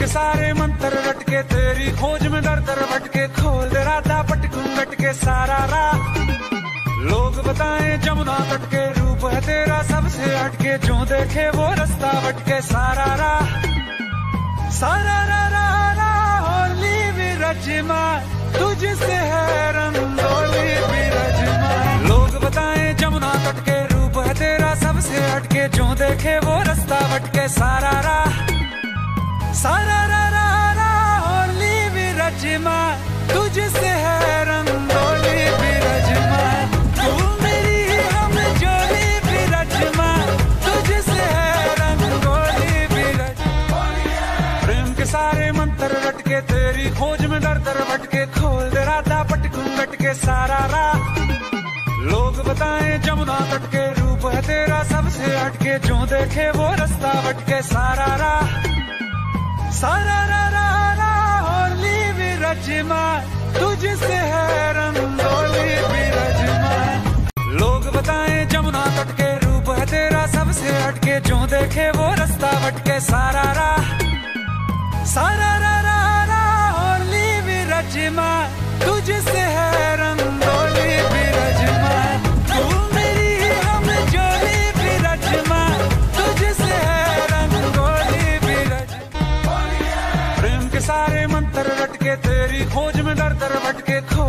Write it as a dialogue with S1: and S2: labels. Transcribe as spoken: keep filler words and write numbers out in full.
S1: के सारे मंत्र रटके तेरी खोज में दर दर भटके खोल दे राधा पटकू लटके सारा राह लोग बताएं जमुना तट के रूप है तेरा सबसे हटके जो देखे वो रास्ता भटके सारा राह सारा रा रा रा होली विरजमा तुझसे है रंगोली विरजमा लोग बताएं जमुना तट के रूप है तेरा सबसे हटके जो देखे वो रास्ता भटके सारा राह सारा रा रा रा होली विरजमा तुझसे है रंगोली विरजमा तू मेरी हम जोली विरजमा तुझसे है रंगोली विरजमा प्रेम के सारे मंत्र रटके तेरी खोज में दर दर भटके खोल दे राधा पटकू लटके सारा राह लोग बताएं जमुना तट के रूप है तेरा सबसे हटके जो देखे वो रास्ता भटके सारा राह सारा रा रा रा होली विरजमा तुझसे है रंगोली विरजमा लोग बताएं जमुना तट के रूप है तेरा सबसे हटके जो देखे वो रास्ता भटके सारा राह सारा रा रा रा होली विरजमा तुझसे है रंगोली विरजमा तू मेरी हम जोली विरजमा तुझसे है रंगोली विरजमा प्रेम के सारे मंत्र रटके तेरी खोज में दर दर भटके खो